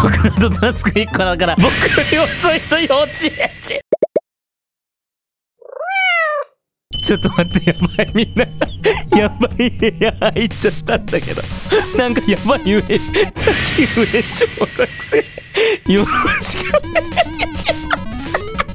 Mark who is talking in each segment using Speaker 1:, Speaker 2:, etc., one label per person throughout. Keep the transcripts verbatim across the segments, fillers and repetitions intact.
Speaker 1: 僕あとタスクいっこだから、僕より遅いと幼稚園児。ちょっと待って、やばい、みんな。やばい部屋入っちゃったんだけど。なんかやばい上、滝上小学生。よろしくお願いします。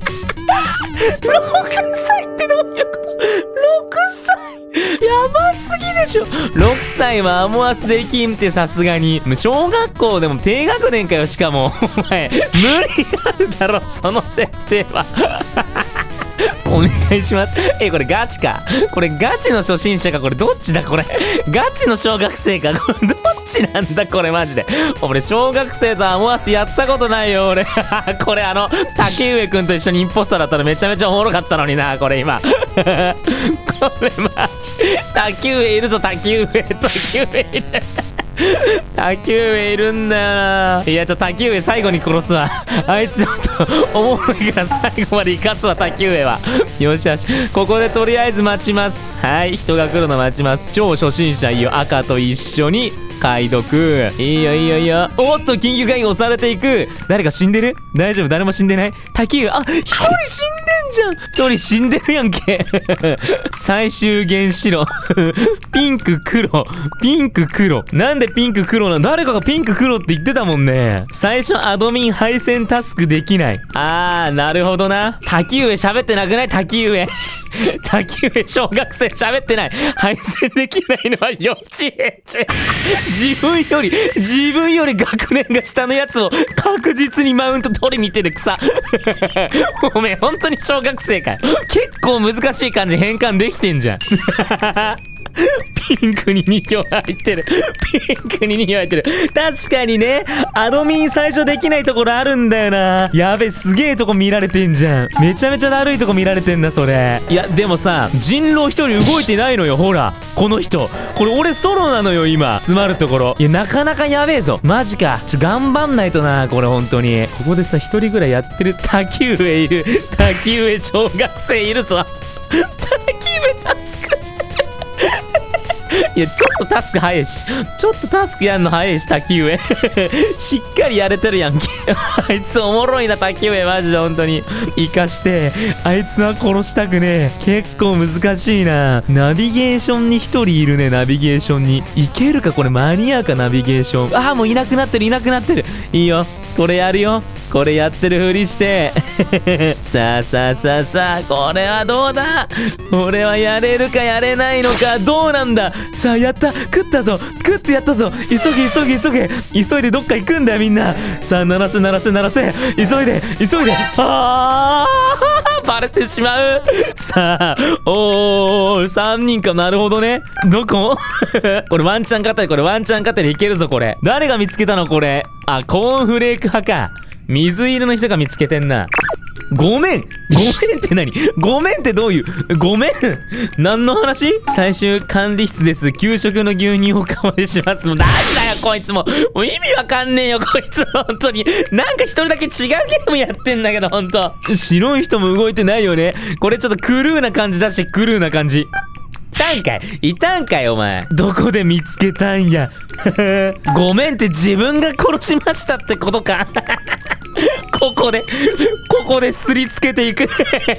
Speaker 1: ろくさいってどういうこと？ ろく 歳やばすぎでしょ。ろくさいはアモアスできんってさすがに。小学校でも低学年かよ、しかも。お前、無理あるだろ、その設定は。お願いします。え、これガチか。これガチの初心者か。これどっちだこれ。ガチの小学生か。これどっちなんだこれマジで。俺小学生とアモアスやったことないよ俺。これあの、竹上くんと一緒にインポスターだったらめちゃめちゃおもろかったのにな、これ今。これマジ。竹上いるぞ、竹上。竹上いる。滝上いるんだよな。いや、ちょ、滝上最後に殺すわ。あいつちょっと、おもろいから最後まで生かすわ、滝上は。よしよし。ここでとりあえず待ちます。はい、人が来るの待ちます。超初心者いいよ。赤と一緒に解読。いいよいいよいいよ。おっと、緊急会議押されていく。誰か死んでる？大丈夫？誰も死んでない？滝上、あ、一人死んでんじゃん。一人死んでるやんけ。最終原子炉。ピンク黒。ピンク黒。なんでピンク黒なの？誰かがピンク黒って言ってたもんね。最初アドミン配線タスクできない。あー、なるほどな。滝上喋ってなくない？滝上。滝上小学生喋ってない。配線できないのは幼稚園児。自分より、自分より学年が下のやつを確実にマウント取りに行ってる草。おめえ本当に小学生かよ。結構難しい漢字変換できてんじゃん。ピンクににひょう入ってる。ピンクににひょう入ってる。確かにね、アドミン最初できないところあるんだよな。やべ、すげえとこ見られてんじゃん。めちゃめちゃだるいとこ見られてんだ、それ。いや、でもさ、人狼一人動いてないのよ、ほら。この人。これ俺ソロなのよ、今。詰まるところ。いや、なかなかやべえぞ。マジか。ちょ、頑張んないとな、これ本当に。ここでさ、一人ぐらいやってる滝上いる。滝上小学生いるぞ。滝上タスクしてる。いや、ちょっとタスク早いし。ちょっとタスクやんの早いし、滝上。しっかりやれてるやんけ。あいつおもろいな、滝上。マジで本当に。生かして。あいつは殺したくねえ。結構難しいな。ナビゲーションに一人いるね、ナビゲーションに。いけるかこれ間に合うか、ナビゲーション。ああ、もういなくなってる、いなくなってる。いいよ。これやるよ。これやってるふりして。さあさあさあさあ、これはどうだ？俺はやれるかやれないのか、どうなんだ？さあ、やった！食ったぞ！食ってやったぞ！急げ急げ急げ！急いでどっか行くんだよみんな！さあ、鳴らせ鳴らせ鳴らせ！急いで急いで！あーバレてしまう！さあ、おー、さんにんか、なるほどね。どこ？これワンチャン勝ったり、これワンチャン勝ったりいけるぞ、これ。誰が見つけたのこれ。あ、コーンフレーク派か。水色の人が見つけてんな。ごめんごめんって何？ごめんってどういう？ごめん何の話？最終管理室です。給食の牛乳をおかわりします。もうなんだよこいつも。もう意味わかんねえよこいつ。本当に。なんか一人だけ違うゲームやってんだけど、ほんと。白い人も動いてないよね。これちょっとクルーな感じだし、クルーな感じ。いたんかいいたんかいお前。どこで見つけたんや。ごめんって自分が殺しましたってことか。ここで、ここですりつけていく。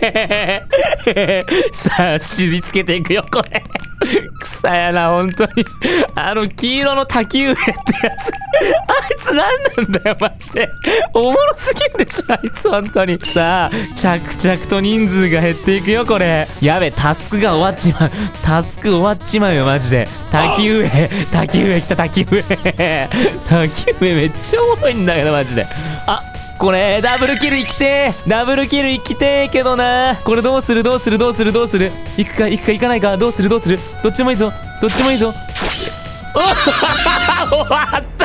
Speaker 1: さあ、すりつけていくよ、これ。草やな、ほんとに。あの、黄色の滝上ってやつ。あいつ何なんだよ、マジで。おもろすぎるでしょ、あいつ、ほんとに。さあ、着々と人数が減っていくよ、これ。やべ、タスクが終わっちまう。タスク終わっちまうよ、マジで。滝上、滝上来た、滝上。滝上めっちゃおもろいんだけど、マジで。あ、これダブルキル生きてーダブルキル生きてーけどなー。これどうするどうするどうするどうする行くか行くか行かないか、どうするどうする、どっちもいいぞどっちもいいぞ。終わった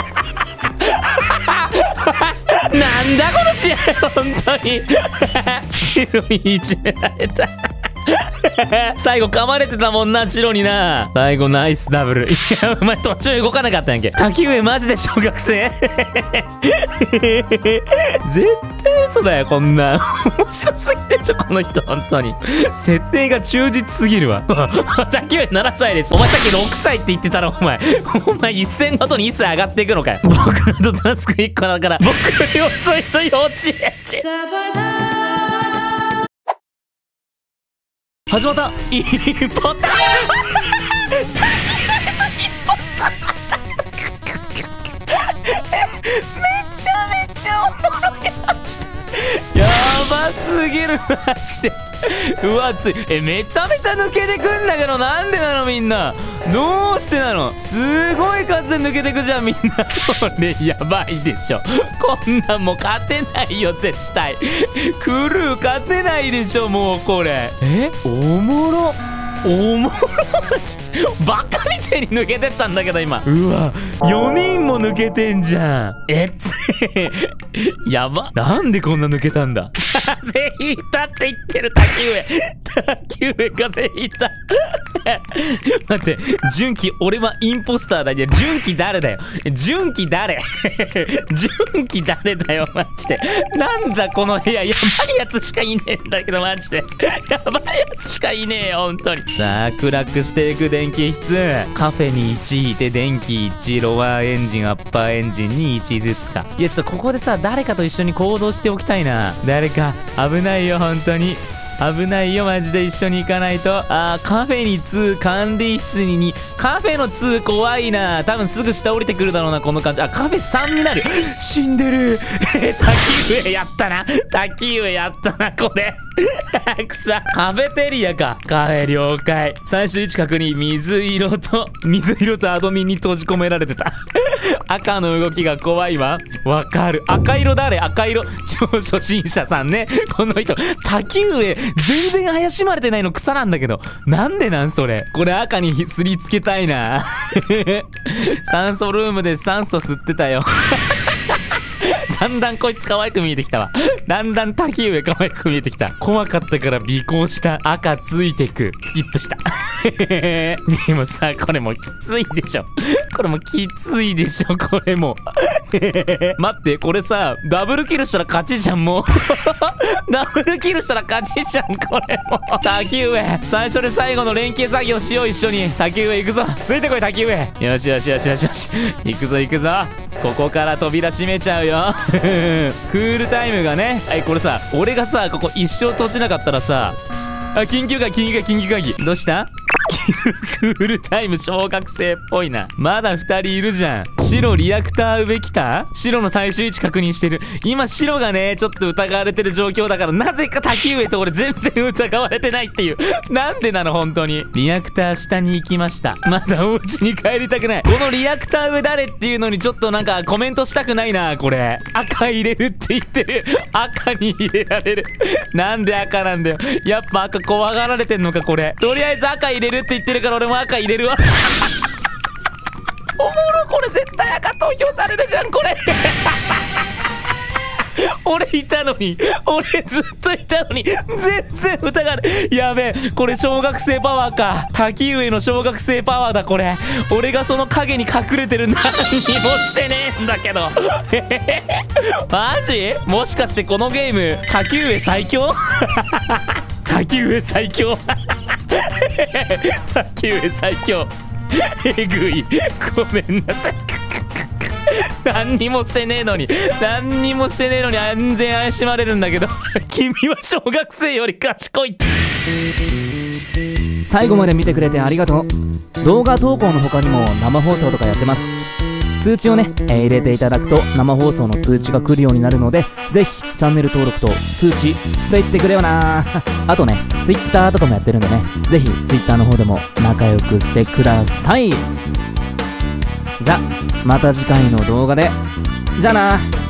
Speaker 1: なんだこの試合本当に。白にいじめられた。最後噛まれてたもんな、白にな。最後ナイスダブル。いや、お前途中動かなかったんやんけ。滝上マジで小学生。絶対嘘だよこんな。面白すぎでしょこの人本当に。設定が忠実すぎるわ。竹上ななさいです。お前さっきろくさいって言ってたろお前。お前一戦ごとにいっさい上がっていくのかよ。僕のタスクいっこだから僕より遅いと幼稚園児。始まった一歩だ。めちゃめちゃおもろいマジで。やばすぎるマジで。うわつい。えめちゃめちゃ抜けてくんだけど、なんでなのみんな。どうしてなの。すごい数で抜けてくじゃんみんな。これやばいでしょ。こんなんもう勝てないよ絶対。クルー勝てないでしょもうこれ。えおもろおもろバカみてえに抜けてったんだけど今。うわよにんも抜けてんじゃん。えついやば。なんでこんな抜けたんだ。風邪ひいたって言ってる滝上。滝上風邪ひいた。待って純喜俺はインポスターだ。いや純喜誰だよ。純喜誰。純喜誰だよマジで。なんだこの部屋。やばいやつしかいねえんだけどマジで。やばいやつしかいねえよ本当に。さあ暗くしていく電気室。カフェにいちいて電気いち、ロワーエンジンアッパーエンジンにいちずつか。いやちょっとここでさ誰かと一緒に行動しておきたいな。誰か危ないよ本当に。危ないよマジで。一緒に行かないと。あーカフェにに管理室にに。カフェのに怖いな。多分すぐ下降りてくるだろうなこの感じ。あカフェさんになる。死んでる。え滝上やったな。滝上やったなこれ。くさカフェテリアか。カフェ了解。最終位置確認。水色と水色とアドミンに閉じ込められてた。赤の動きが怖いわ。わかる。赤色誰。赤色超初心者さんねこの人。滝上全然怪しまれてないの草なんだけど。なんでなんそれ。これ赤にすりつけたいな。酸素ルームで酸素吸ってたよ。だんだんこいつ可愛く見えてきたわ。だんだん滝上可愛く見えてきた。怖かったから尾行した。赤ついてく。スキップした。でもさこれもきついでしょ。これもきついでしょこれも。待ってこれさダブルキルしたら勝ちじゃんもう。ダブルキルしたら勝ちじゃんこれも。滝上最初で最後の連携作業しよう一緒に。滝上行くぞ。ついてこい滝上。よしよしよしよしよし。行くぞ行くぞ。ここから扉閉めちゃうよ。クールタイムがね。はいこれさ俺がさここ一生閉じなかったらさあ緊急会緊急会緊急会議。どうした。クールタイム小学生っぽいな。まだふたりいるじゃん。白リアクター上来た。白の最終位置確認してる。今白がねちょっと疑われてる状況だから、なぜか滝上と俺全然疑われてないっていう。なんでなの本当に。リアクター下に行きました。まだお家に帰りたくない。このリアクター上誰っていうのにちょっとなんかコメントしたくないなこれ。赤入れるって言ってる。赤に入れられる。なんで赤なんだよ。やっぱ赤怖がられてんのかこれ。とりあえず赤入れるって言ってるから俺も赤入れるわ。おもろこれ絶対赤投票されるじゃんこれ。俺いたのに俺ずっといたのに全然疑われ。やべえこれ小学生パワーか。滝上の小学生パワーだこれ。俺がその影に隠れてる。何にもしてねえんだけど。マジもしかしてこのゲーム滝上最強。滝上最強。滝上最強。えぐいごめんなさい。何にもしてねえのに何にもしてねえのに安全怪しまれるんだけど。君は小学生より賢い。
Speaker 2: 最後まで見てくれてありがとう。動画投稿の他にも生放送とかやってます。通知をね、えー入れていただくと生放送の通知が来るようになるので、ぜひチャンネル登録と通知していってくれよな。あとね Twitter とかもやってるんでね、ぜひ Twitter の方でも仲良くしてください。じゃまた次回の動画で。じゃあな。